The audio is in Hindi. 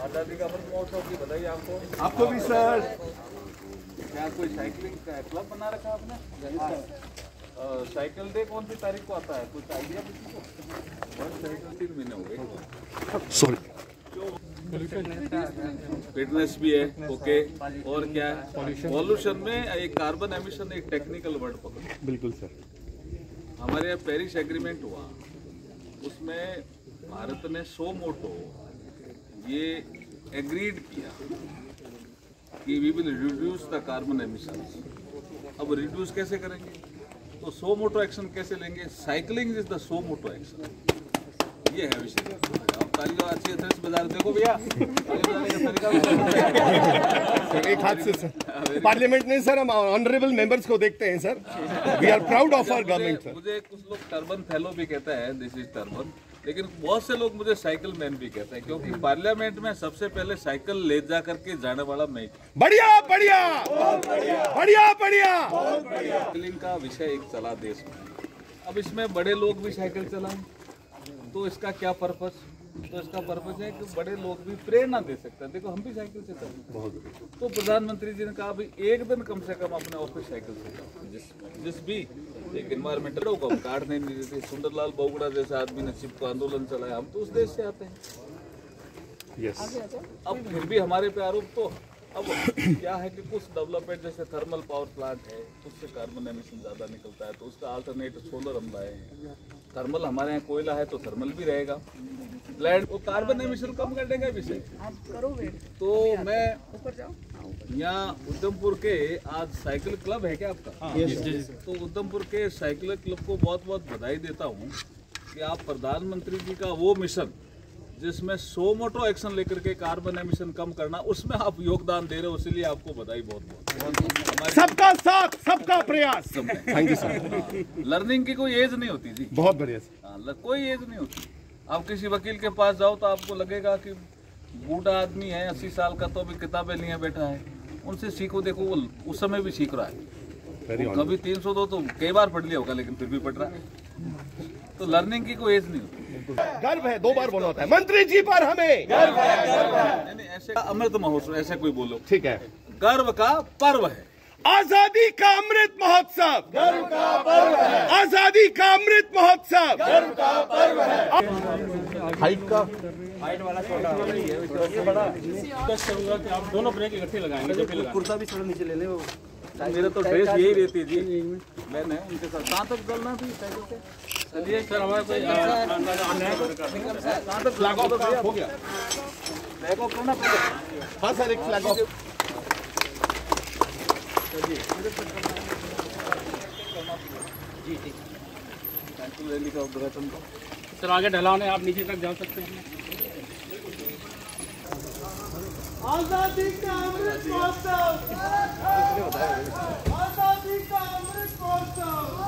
आज़ादी का अमृत महोत्सव की बधाई आपको। आपको भी सर। क्या कोई साइकिलिंग का क्लब बना रखा आपने? साइकिल डे कौन सी तारीख को आता है, कुछ आइडिया किसी को? और साइकिल 3 महीने हो गए। सॉरी। फिटनेस भी है, ओके। और क्या है? पॉल्यूशन में एक कार्बन एमिशन एक टेक्निकल वर्ड पकड़ो। बिल्कुल सर। हमारे यहाँ पेरिस एग्रीमेंट हुआ, उसमें भारत ने सो मोटो ये एग्रीड किया कि we will reduce the carbon emissions. अब रिड्यूस कैसे करेंगे? तो सो मोटो एक्शन कैसे लेंगे? Cycling is the suo motu action. ये है विषय। अब तालियों अच्छी तरह से बजा देखो भैया, एक हाथ से सर। पार्लियामेंट में सर हम ऑनरेबल मेंबर्स को देखते हैं sir. We are proud of our government sir. मुझे कुछ लोग टर्बन फेलो भी कहते हैं, दिस इज टर्बन, लेकिन बहुत से लोग मुझे साइकिल मैन भी कहते हैं, क्योंकि पार्लियामेंट में सबसे पहले साइकिल ले जा करके जाने वाला मैं। बढ़िया बढ़िया बढ़िया बढ़िया। साइकिलिंग का विषय एक चला देश में, अब इसमें बड़े लोग भी साइकिल चलाएं तो इसका क्या पर्पस? तो इसका पर्पस है कि बड़े लोग भी प्रेरणा दे सकते हैं। देखो हम भी साइकिल से चलते, तो प्रधानमंत्री जी ने कहा भाई एक दिन कम से कम अपने ऑफिस साइकिल से जाओ। जिस भी एक एनवायरमेंटल को हम काटने नहीं देते। सुंदरलाल बोगड़ा जैसे आदमी ने चिपको आंदोलन चलाया, हम तो उस देश से आते हैं। यस। अब फिर भी हमारे पे आरोप तो अब क्या है कि कुछ डेवलपमेंट जैसे थर्मल पावर प्लांट है, उससे कार्बन एमिशन ज़्यादा निकलता है, तो उसका अल्टरनेटिव सोलर हम लाए हैं। थर्मल हमारे यहाँ कोयला है तो थर्मल भी रहेगा, लैंड वो कार्बन एमिशन कम कर देगा विषय। तो मैं यहाँ उधमपुर के आज साइकिल क्लब है क्या आपका? तो उधमपुर के साइकिल क्लब को बहुत बहुत बधाई देता हूँ कि आप प्रधानमंत्री जी का वो मिशन जिसमें सो मोटो एक्शन लेकर के कार्बन एमिशन कम करना, उसमें आप योगदान दे रहे हो, इसलिए आपको बधाई बहुत बहुत। सबका साथ सबका प्रयास। Thank you sir. लर्निंग की कोई एज नहीं होती जी। बहुत बढ़िया सर। कोई एज नहीं होती। आप किसी वकील के पास जाओ तो आपको लगेगा कि बूढ़ा आदमी है 80 साल का, तो अभी किताबें लिए बैठा है। उनसे सीखो, देखो वो उस समय भी सीख रहा है। कभी 302 तो कई बार पढ़ लिया होगा, लेकिन फिर भी पढ़ रहा है। तो लर्निंग की कोई एज नहीं होती। गर्व है, 2 बार बोलना होता है मंत्री जी पर हमें गर्व है। नहीं ऐसे अमृत महोत्सव ऐसे कोई बोलो, ठीक है। गर्व का पर्व है। आजादी का अमृत महोत्सव गर्व का पर्व है। आजादी का अमृत महोत्सव गर्व का पर्व है। हाइट वाला छोटा ये बड़ा करूंगा कि आप दोनों ब्रेक इकट्ठे लगाएंगे। जब भी कुर्ता भी थोड़ा नीचे ले ले। वो मेरा तो ड्रेस यही रहती जी। मैंने उनके साथ कहाँ तक चलना थी साइकिल से? चलिए सर, हमारा कोई कहाँ तक फ्लैग ऑफ हो गया? फ्लैग ऑफ करना पड़ेगा। हाँ सर, एक फ्लैग ऑफ। जी ठीक। साइकिल रैली का उद्घाटन को सर आगे ढलान है, आप नीचे तक जा सकते हैं। आजादी का अमृत महोत्सव, आजादी का अमृत महोत्सव।